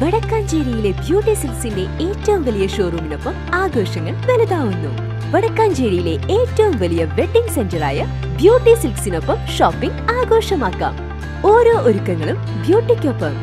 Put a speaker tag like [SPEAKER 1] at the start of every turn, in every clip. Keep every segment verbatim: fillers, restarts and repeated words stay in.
[SPEAKER 1] വടക്കാഞ്ചേരിയിലെ beauty സിൽക്സിന്റെ ഏറ്റവും വലിയ ഷോറൂമിനൊപ്പം ആഘോഷങ്ങൾ വലുതാവുന്നു. വടക്കാഞ്ചേരിയിലെ ഏറ്റവും വലിയ വെഡിംഗ് സെന്ററായ ബ്യൂട്ടി സിൽക്സിനൊപ്പം ഷോപ്പിംഗ് ആഘോഷമാക്കാം. ഓരോ ഒരുക്കങ്ങളും ബ്യൂട്ടിക്കൊപ്പം.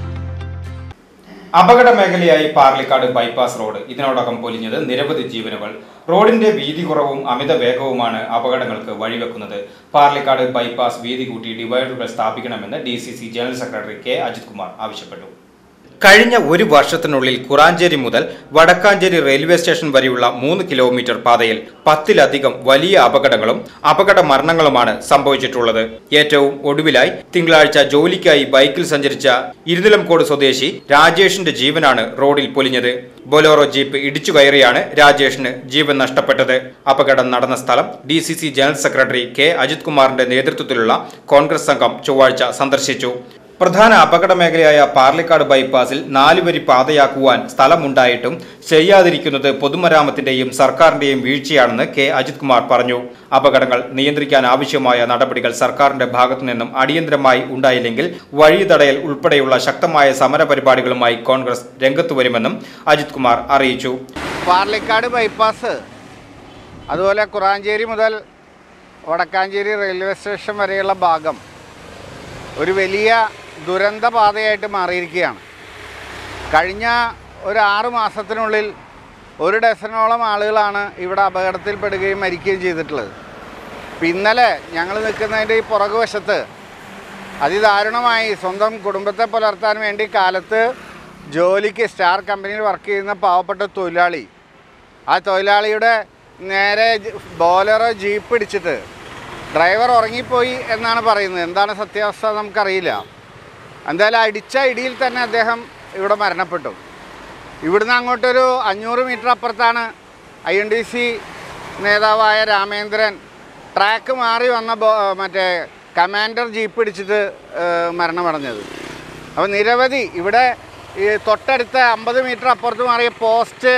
[SPEAKER 2] അപകട മേഖലയായി പാർലിക്കാട് ബൈപ്പാസ് റോഡ്. ഇതിനോടകം പൊലിഞ്ഞത് നിരവധി ജീവനുകൾ. റോഡിന്റെ വീതി കുറവും അമിത വേഗവുമാണ് അപകടങ്ങൾക്ക് വഴിവെക്കുന്നത്. പാർലിക്കാട് ബൈപ്പാസ് വീതി കൂട്ടി ഡിവൈഡറുകൾ സ്ഥാപിക്കണമെന്ന് D C C general secretary K Ajith Kumar ആവശ്യപ്പെട്ടു. കഴിഞ്ഞ ഒരു വർഷത്തിനുള്ളിൽ കുറാഞ്ചേരി മുതൽ വടക്കാഞ്ചേരി റെയിൽവേ സ്റ്റേഷൻ വരെയുള്ള മൂന്ന് കിലോമീറ്റർ പാതയിൽ പത്തിലധികം വലിയ അപകടങ്ങളും അപകട മരണങ്ങളുമാണ് സംഭവിച്ചിട്ടുള്ളത്. ഏറ്റവും ഒടുവിലായി തിങ്കളാഴ്ച ജോലിക്കായി ബൈക്കിൽ സഞ്ചരിച്ച ഇരുനിലംകോട് സ്വദേശി രാജേഷിന്റെ ജീവനാണ് റോഡിൽ പൊലിഞ്ഞത്. ബൊലോറോ ജീപ്പ് ഇടിച്ചു കയറിയാണ് രാജേഷിന് ജീവൻ നഷ്ടപ്പെട്ടത്. അപകടം നടന്ന സ്ഥലം D C C general secretary K Ajith കുമാറിന്റെ നേതൃത്വത്തിലുള്ള കോൺഗ്രസ് സംഘം ചൊവ്വാഴ്ച സന്ദർശിച്ചു. പ്രധാന അപകട മേഖലയായ പാർലിക്കാട് ബൈപ്പാസിൽ നാലുവരി പാതയാക്കുവാൻ സ്ഥലമുണ്ടായിട്ടും ചെയ്യാതിരിക്കുന്നത് പൊതുമരാമത്തിന്റെയും സർക്കാരിന്റെയും വീഴ്ചയാണെന്ന് കെ അജിത് കുമാർ പറഞ്ഞു. അപകടങ്ങൾ നിയന്ത്രിക്കാൻ ആവശ്യമായ നടപടികൾ സർക്കാരിന്റെ ഭാഗത്തു നിന്നും അടിയന്തരമായി ഉണ്ടായില്ലെങ്കിൽ വഴി തടയൽ ഉൾപ്പെടെയുള്ള ശക്തമായ സമരപരിപാടികളുമായി കോൺഗ്രസ് രംഗത്തു വരുമെന്നും അജിത് കുമാർ അറിയിച്ചു.
[SPEAKER 3] പാർലിക്കാട് ബൈപ്പാസ് അതുപോലെ കുറാഞ്ചേരി മുതൽ വടക്കാഞ്ചേരി റെയിൽവേ സ്റ്റേഷൻ വരെയുള്ള ഭാഗം ഒരു വലിയ ദുരന്ത പാതയായിട്ട് മാറിയിരിക്കുകയാണ്. കഴിഞ്ഞ ഒരു ആറ് മാസത്തിനുള്ളിൽ ഒരു ഡസനോളം ആളുകളാണ് ഇവിടെ അപകടത്തിൽപ്പെടുകയും മരിക്കുകയും ചെയ്തിട്ടുള്ളത്. ഇന്നലെ ഞങ്ങൾ നിൽക്കുന്നതിൻ്റെ ഈ പുറകുവശത്ത് അതിദാരുണമായി സ്വന്തം കുടുംബത്തെ പുലർത്താൻ വേണ്ടി കാലത്ത് ജോലിക്ക് സ്റ്റാർ കമ്പനിയിൽ വർക്ക് ചെയ്യുന്ന പാവപ്പെട്ട തൊഴിലാളി, ആ തൊഴിലാളിയുടെ നേരെ ബോലറോ ജീപ്പ് ഇടിച്ചിട്ട് ഡ്രൈവർ ഉറങ്ങിപ്പോയി എന്നാണ് പറയുന്നത്. എന്താണ് സത്യാവസ്ഥ നമുക്കറിയില്ല. എന്തായാലും അടിച്ച ഇടിയിൽ തന്നെ അദ്ദേഹം ഇവിടെ മരണപ്പെട്ടു. ഇവിടുന്ന് അങ്ങോട്ടൊരു അഞ്ഞൂറ് മീറ്റർ അപ്പുറത്താണ് ഐ എൻ ഡി സി നേതാവായ രാമേന്ദ്രൻ ട്രാക്ക് മാറി വന്ന മറ്റേ കമാൻഡർ ജീപ്പ് ഇടിച്ചിട്ട് മരണമടഞ്ഞത്. അപ്പോൾ നിരവധി ഇവിടെ ഈ തൊട്ടടുത്ത അമ്പത് മീറ്റർ അപ്പുറത്ത് മാറിയ പോസ്റ്റ്,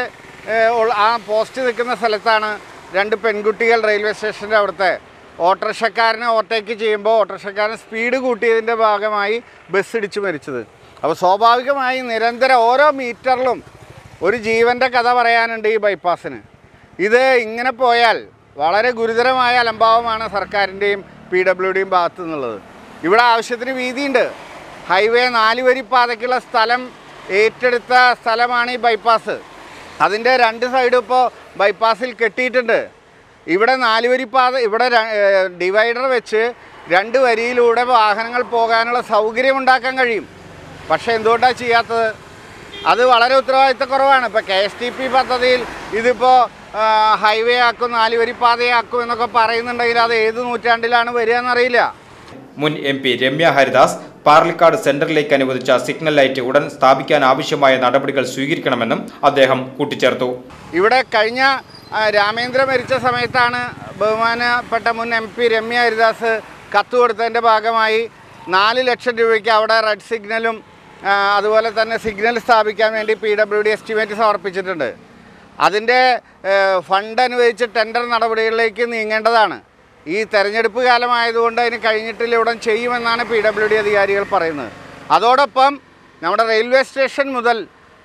[SPEAKER 3] ആ പോസ്റ്റ് നിൽക്കുന്ന സ്ഥലത്താണ് രണ്ട് പെൺകുട്ടികൾ റെയിൽവേ സ്റ്റേഷൻ്റെ അവിടുത്തെ ഓട്ടോറിക്ഷക്കാരനെ ഓവർടേക്ക് ചെയ്യുമ്പോൾ ഓട്ടോറിക്ഷക്കാരൻ സ്പീഡ് കൂട്ടിയതിൻ്റെ ഭാഗമായി ബസ് ഇടിച്ച് മരിച്ചത്. അപ്പോൾ സ്വാഭാവികമായി നിരന്തരം ഓരോ മീറ്ററിലും ഒരു ജീവൻ്റെ കഥ പറയാനുണ്ട് ഈ ബൈപ്പാസിന്. ഇത് ഇങ്ങനെ പോയാൽ വളരെ ഗുരുതരമായ അലംഭാവമാണ് സർക്കാരിൻ്റെയും പി ഡബ്ല്യു ഡിയും ഭാഗത്തു നിന്നുള്ളത്. ഇവിടെ ആവശ്യത്തിന് വീതിയുണ്ട്. ഹൈവേ നാല് വരി പാതയ്ക്കുള്ള സ്ഥലം ഏറ്റെടുത്ത സ്ഥലമാണ് ഈ ബൈപ്പാസ്. അതിൻ്റെ രണ്ട് സൈഡും ഇപ്പോൾ ബൈപ്പാസിൽ കെട്ടിയിട്ടുണ്ട്. ഇവിടെ നാല് വരി പാത, ഇവിടെ ഡിവൈഡർ വെച്ച് രണ്ട് വരിയിലൂടെ വാഹനങ്ങൾ പോകാനുള്ള സൗകര്യം ഉണ്ടാക്കാൻ കഴിയും. പക്ഷേ എന്തുകൊണ്ടാണ് ചെയ്യാത്തത്? അത് വളരെ ഉത്തരവാദിത്തക്കുറവാണ്. ഇപ്പോൾ കെ എസ് ടി പി പദ്ധതിയിൽ ഇതിപ്പോൾ ഹൈവേ ആക്കും, നാല് വരി പാതയാക്കും എന്നൊക്കെ പറയുന്നുണ്ടെങ്കിൽ അത് ഏത് നൂറ്റാണ്ടിലാണ് വരിക എന്നറിയില്ല.
[SPEAKER 2] മുൻ എം പി രമ്യ ഹരിദാസ് പാർലിക്കാട് സെന്ററിലേക്ക് അനുവദിച്ച സിഗ്നൽ ലൈറ്റ് ഉടൻ സ്ഥാപിക്കാൻ ആവശ്യമായ നടപടികൾ സ്വീകരിക്കണമെന്നും അദ്ദേഹം കൂട്ടിച്ചേർത്തു.
[SPEAKER 3] ഇവിടെ കഴിഞ്ഞ രാമേന്ദ്ര മരിച്ച സമയത്താണ് ബഹുമാനപ്പെട്ട മുൻ എം പി രമ്യ ഹരിദാസ് കത്ത് കൊടുത്തതിൻ്റെ ഭാഗമായി നാല് ലക്ഷം രൂപയ്ക്ക് അവിടെ റെഡ് സിഗ്നലും അതുപോലെ തന്നെ സിഗ്നൽ സ്ഥാപിക്കാൻ വേണ്ടി പി ഡബ്ല്യു ഡി എസ്റ്റിമേറ്റ് സമർപ്പിച്ചിട്ടുണ്ട്. അതിൻ്റെ ഫണ്ട് അനുവദിച്ച് ടെൻഡർ നടപടികളിലേക്ക് നീങ്ങേണ്ടതാണ്. ഈ തെരഞ്ഞെടുപ്പ് കാലമായതുകൊണ്ട് അതിന് കഴിഞ്ഞിട്ടില്ല, ഉടൻ ചെയ്യുമെന്നാണ് പി ഡബ്ല്യു ഡി അധികാരികൾ പറയുന്നത്. അതോടൊപ്പം നമ്മുടെ റെയിൽവേ സ്റ്റേഷൻ മുതൽ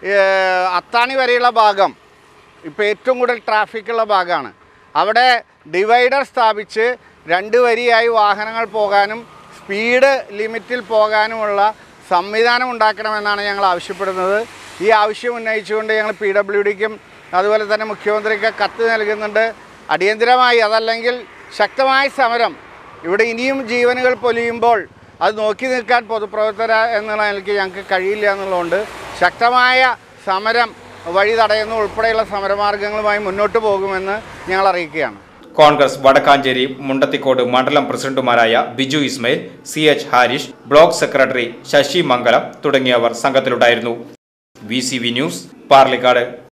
[SPEAKER 3] അത്താണി വരെയുള്ള ഭാഗം ഇപ്പോൾ ഏറ്റവും കൂടുതൽ ട്രാഫിക്കുള്ള ഭാഗമാണ്. അവിടെ ഡിവൈഡർ സ്ഥാപിച്ച് രണ്ട് വരിയായി വാഹനങ്ങൾ പോകാനും സ്പീഡ് ലിമിറ്റിൽ പോകാനുമുള്ള സംവിധാനം ഉണ്ടാക്കണമെന്നാണ് ഞങ്ങൾ ആവശ്യപ്പെടുന്നത്. ഈ ആവശ്യം ഉന്നയിച്ചുകൊണ്ട് ഞങ്ങൾ പി ഡബ്ല്യു ഡിക്കും അതുപോലെ തന്നെ മുഖ്യമന്ത്രിക്ക് കത്ത് നൽകുന്നുണ്ട്. അടിയന്തരമായി, അതല്ലെങ്കിൽ ശക്തമായ സമരം. ഇവിടെ ഇനിയും ജീവനുകൾ പൊലിയുമ്പോൾ അത് നോക്കി നിൽക്കാൻ പൊതുപ്രവർത്തകർ എന്നുള്ള നിലയ്ക്ക് ഞങ്ങൾക്ക് കഴിയില്ല എന്നുള്ളതുകൊണ്ട് ശക്തമായ സമരം, വഴി തടയുന്ന ഉൾപ്പെടെയുള്ള സമരമാർഗങ്ങളുമായി മുന്നോട്ട് പോകുമെന്ന് ഞങ്ങൾ അറിയിക്കുകയാണ്.
[SPEAKER 2] കോൺഗ്രസ് വടക്കാഞ്ചേരി മുണ്ടത്തിക്കോട് മണ്ഡലം പ്രസിഡന്റുമാരായ Biju Ismail, C H Harish, block secretary Sasi Mangalam തുടങ്ങിയവർ സംഘത്തിലുണ്ടായിരുന്നു. V C V news, Parlikkad.